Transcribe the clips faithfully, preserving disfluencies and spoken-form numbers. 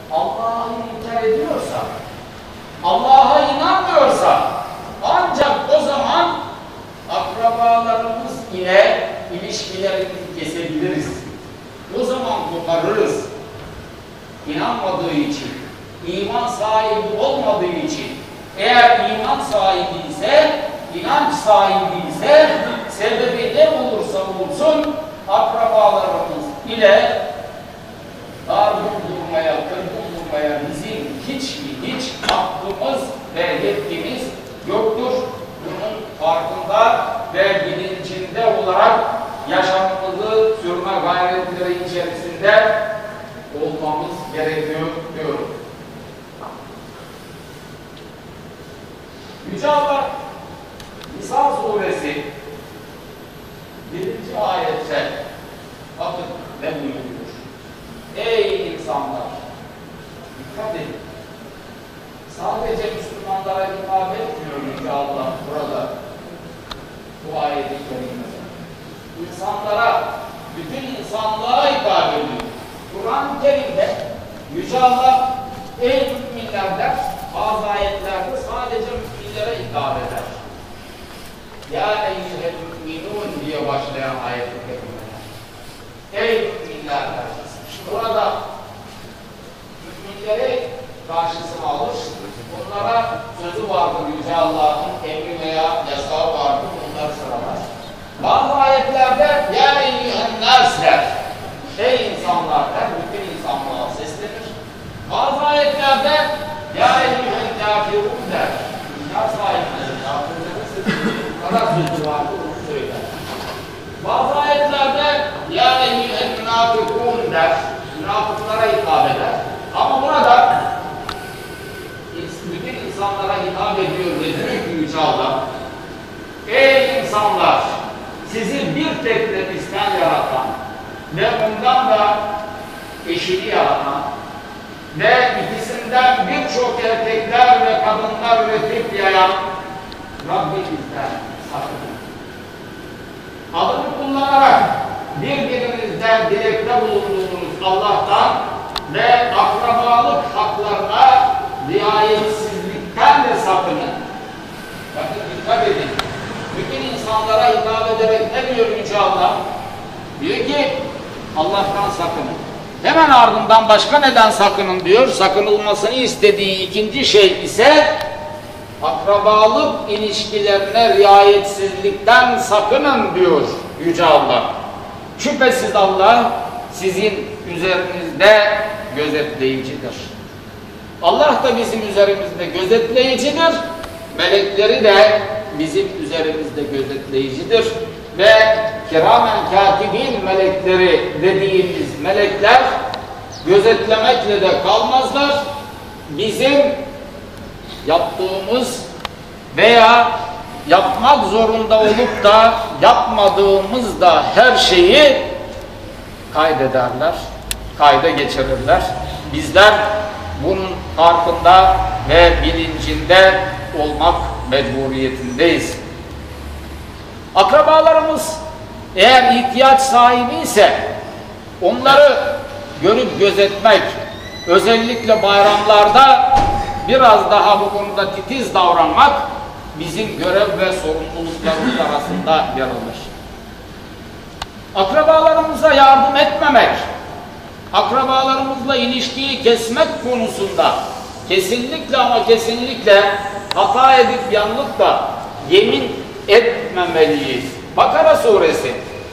Allah'ı inkar ediyorsa, Allah'a inanmıyorsa ancak o zaman akrabalarımız ile ilişkilerimizi kesebiliriz. O zaman koparırız. İnanmadığı için, iman sahibi olmadığı için, eğer iman sahibi ise, inanç sahibi ise, sebebi ne olursa olsun akrabalarımız ile dargın durmaya, kırgın durmaya bizim hiç mi hiç hakkımız ve yetkimiz yoktur. Bunun farkında ve bilincinde olarak yaşamımızı sürme gayretleri içerisinde olmamız gerekiyor diyorum. Yüce Allah Nisa suresi birinci ayette bakın ne buyuruyor? Ey insanlar! Dikkat edin. Sadece Müslümanlara hitap etmiyor Yüce Allah burada. Bu ayeti kerimede. İnsanlara, bütün insanlığa hitap ediyor. Kur'an-ı Kerim'de Yüce Allah ey müminler der, bazı ayetlerde sadece müminlere hitap eder. Ya eyyühel müminun diye başlayan ayet-i kerimeler. Ey müminler der. Burada müminleri karşısına alır, bunlara sözü vardır Yüce Allah'ın emri veya yasağı vardır, bunları sıralar. Bazı ayetlerde ya eyyühen nâs der. Ey insanlar der, bütün insanlığa seslenir. Bazı ayetlerde ya eyyühen kâfirun der. Dünya sahipleri, kâfirlere seslenir. Bu kadar sözü vardır, onu söyler. Bazı ayetlerde ya eyyühen münâfikûn der. Münafıklara hitap eder. Ama burada bütün insanlara hitap ediyor ve diyor ki Yüce Allah, ey insanlar, sizi bir tek nefisten yaratan ve ondan da eşini yaratan ve ikisinden birçok erkekler ve kadınlar üretip yayan Rabbinizden sakının. Adını kullanarak birbirinizden dilekte bulunduğunuz Allah'tan ve akrabalık haklarına riayetsizlikten de sakının. Bakın dikkat edin. Bütün insanlara hitap ederek ne diyor Yüce Allah? Diyor ki Allah'tan sakının. Hemen ardından başka neden sakının diyor. Sakınılmasını istediği ikinci şey ise akrabalık ilişkilerine riayetsizlikten sakının diyor Yüce Allah. Şüphesiz Allah sizin üzerinizde gözetleyicidir. Allah da bizim üzerimizde gözetleyicidir. Melekleri de bizim üzerimizde gözetleyicidir. Ve kiramen katibin melekleri dediğimiz melekler gözetlemekle de kalmazlar. Bizim yaptığımız veya yapmak zorunda olup da yapmadığımız da her şeyi kaydederler, kayda geçirirler. Bizler bunun farkında ve bilincinde olmak mecburiyetindeyiz. Akrabalarımız eğer ihtiyaç sahibi ise onları görüp gözetmek, özellikle bayramlarda biraz daha bu konuda titiz davranmak bizim görev ve sorumluluklarımız arasında yer alır. Akrabalarımıza yardım etmemek, akrabalarımızla ilişkiyi kesmek konusunda kesinlikle ama kesinlikle hata edip yanılıp da yemin etmemeliyiz. Bakara suresi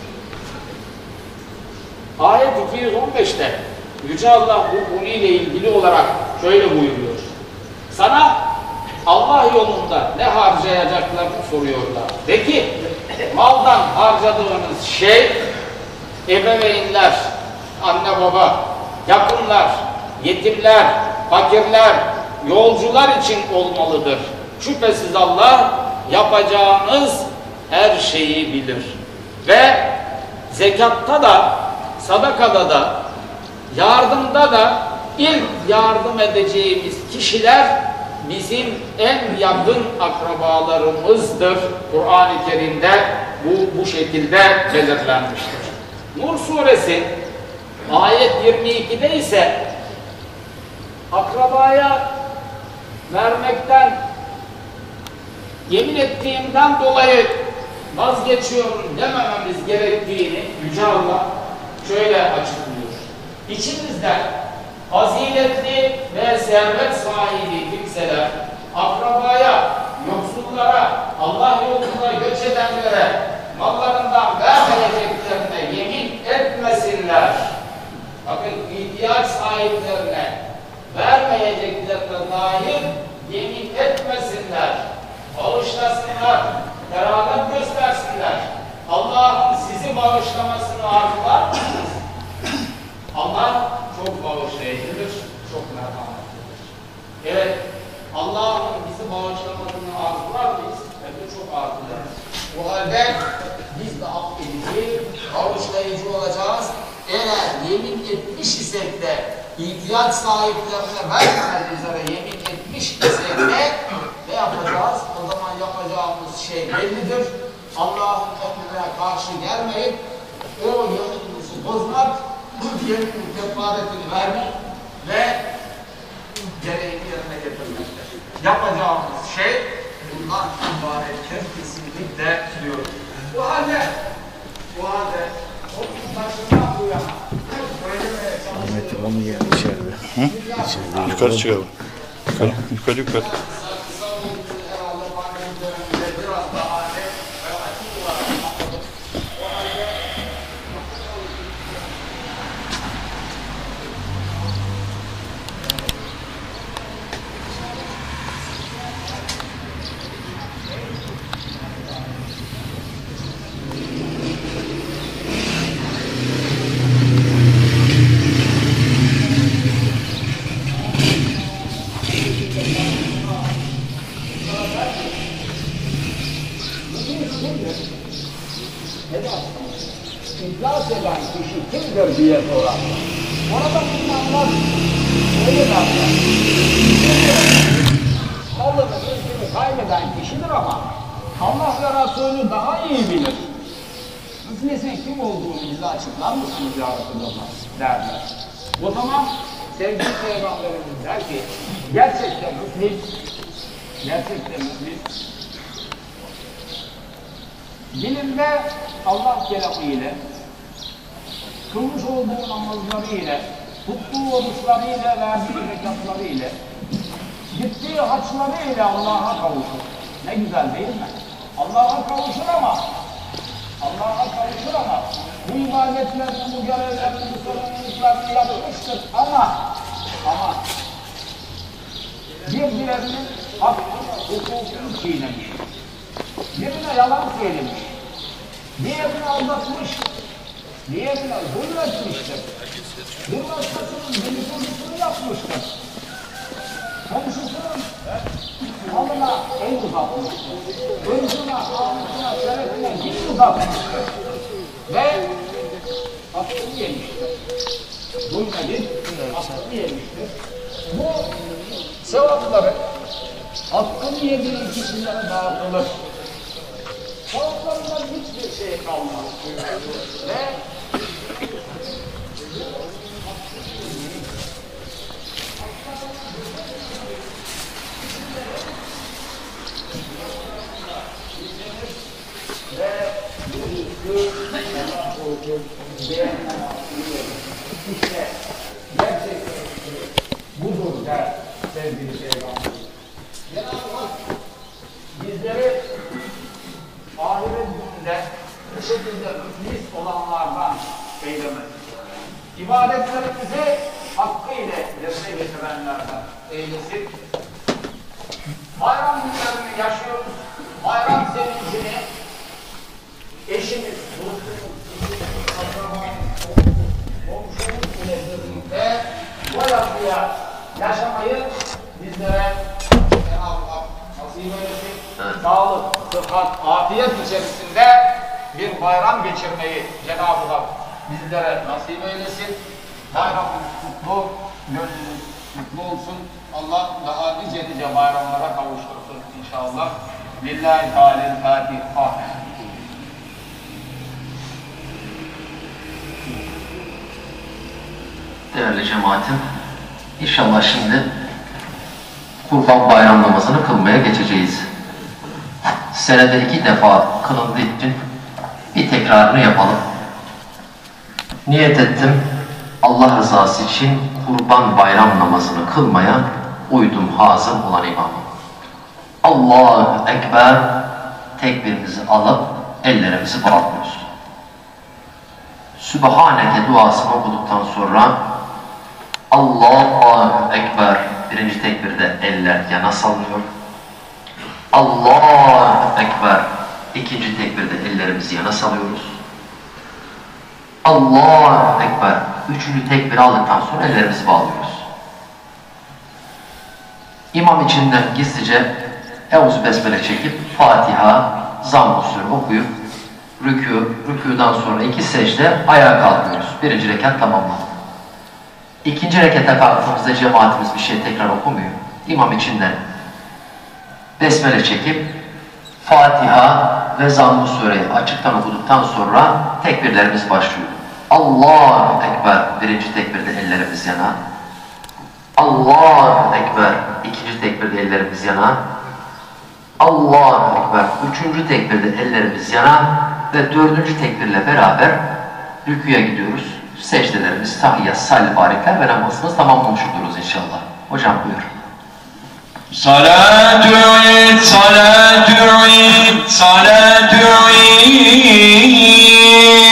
ayet iki yüz on beş'te Yüce Allah bu konuyla ilgili olarak şöyle buyuruyor. Sana Allah yolunda ne harcayacaklarını soruyorlar. De ki maldan harcadığınız şey ebeveynler, anne baba, yakınlar, yetimler, fakirler, yolcular için olmalıdır. Şüphesiz Allah yapacağınız her şeyi bilir. Ve zekatta da, sadakada da, yardımda da ilk yardım edeceğimiz kişiler bizim en yakın akrabalarımızdır. Kur'an-ı Kerim'de bu, bu şekilde belirlenmiştir. Nur suresi ayet yirmi iki'de ise akrabaya vermekten yemin ettiğimden dolayı vazgeçiyorum demememiz gerektiğini Yüce Allah şöyle açıklıyor. İçimizden faziletli ve servet sahibi kimseler akrabaya, yoksullara, Allah yolunda göç edenlere mallarından vermeyeceklerine yemin etmesinler. Bakın, ihtiyaç sahiplerine vermeyeceklerine dair yemin etmesinler. Bağışlasınlar, beraber göstersinler. Allah'ın sizi bağışlamasını arzular mısınız? Allah çok bağışlayıcıdır, çok merhametlidir. Evet, Allah'ın bizi bağışlamasını arzular mıyız? Hem de çok arzular. O halde biz de affedici, bağışlayıcı olacağız. Eğer yemin etmiş isek de ihtiyaç sahiplerine vermemek üzere yemin etmiş isek de ne yapacağız? O zaman yapacağımız şey bellidir. Allah'ın emrine karşı gelmeyip o yeminimizi bozmak, bu yeminin kefaretini vermek ve gereğini yerine getirmektir. Yapacağımız şey bundan ibarettir kesinlikle diyorum. Bu halde bu halde o başından bu yana Ahmet İmam'ı yer içeride. Hı? İçeride. Yukarı çıkalım. Yukarı, yukarı, yukarı. İflas eden kişi kimdir diye sorar. Orada bulunanlar öyle derler. Malını, mülkünü kaybeden kişidir ama Allah ve Resulü daha iyi bilir. Müflisin kim olduğunu bize açıklar mısınız ya Resulullah derler. O zaman sevgili Peygamberimiz der ki gerçekten müflis, gerçekten müflis dilimde Allah kelamı ile, kılmış olduğu namazları ile, tuttuğu oruçları ile, verdiği zekatları ile, gittiği haçları ile Allah'a kavuşur. Ne güzel değil mi? Allah'a kavuşur ama, Allah'a kavuşur ama, bu ibadetlerini, bu görevlerini, bu sorumluluklarını yapmıştır ama, ama, birbirlerinin hakkı, hukukunu çiğnemiş. Birine yalan söylemiş, diğerini aldatmış, diğerine zulmetmiştir. Bir başkasının dedikodusunu yapmıştır. Komşusunun malına el uzatmıştır. Öncüne, namusuna, şerefine dil uzatmıştır. Ve hakkını yemiştir. Zulmedip hakkını yemiştir. Bu sevapları hakkını yediği kişilere dağıtılır. Sevaplarından hiçbir şey kalmaz. Ve ve işte gerçekten budur der sevgili Peygamber. Cenab-ı Hak bizleri ahiret gününde bu şekilde müflis olanlardan eylemez. İbadetlerimizi hakkıyla yerine getirenlerden eylesin. Bayram günlerini yaşıyoruz. Bayram sevincini eşimiz, dostumuz, akrabamız, komşumuz ile birlikte doyasıya yaşamayı bizlere Cenab-ı Hak nasip eylesin. Sağlık, sıhhat, afiyet içerisinde bir bayram geçirmeyi Cenab-ı Hak bizlere nasip eylesin. Bayramımız kutlu, gönlümüz mutlu olsun. Allah daha nice nice bayramlara kavuştursun inşallah. Lillahi Teala'l-Fatiha. Değerli cemaatim, İnşallah şimdi Kurban Bayram namazını kılmaya geçeceğiz. Senede iki defa kılındığı için bir tekrarını yapalım. Niyet ettim, Allah rızası için Kurban Bayram namazını kılmaya uydum hazım olan imamım. Allahu Ekber, tekbirimizi alıp ellerimizi bağlıyoruz. Sübhaneke duasını okuduktan sonra Allahu Ekber, birinci tekbirde eller yana salınıyor. Allahu Ekber, ikinci tekbirde ellerimizi yana salıyoruz. Allahu Ekber, üçüncü tekbiri aldıktan sonra ellerimizi bağlıyoruz. İmam içinden gizlice Eûzü Besmele çekip Fatiha, Zamm-ı Suresi okuyup rükû, rükûdan sonra iki secde ayağa kalkıyoruz. Birinci rekat tamamlandı. İkinci rekata kalktığımızda cemaatimiz bir şey tekrar okumuyor. İmam içinden Besmele çekip Fatiha ve Zamm-ı Sure'yi açıktan okuduktan sonra tekbirlerimiz başlıyor. Allahu Ekber, birinci tekbirde ellerimiz yana. Allahu Ekber, ikinci tekbirde ellerimiz yana. Allahu Ekber, üçüncü tekbirde ellerimiz yana ve dördüncü tekbirle beraber rüküye gidiyoruz. Secdelerimiz, tahiyyat, salli, barikler ve namazımız tamamlamış oluruz inşallah. Hocam buyur. Salatü id, salatü id, salatü id.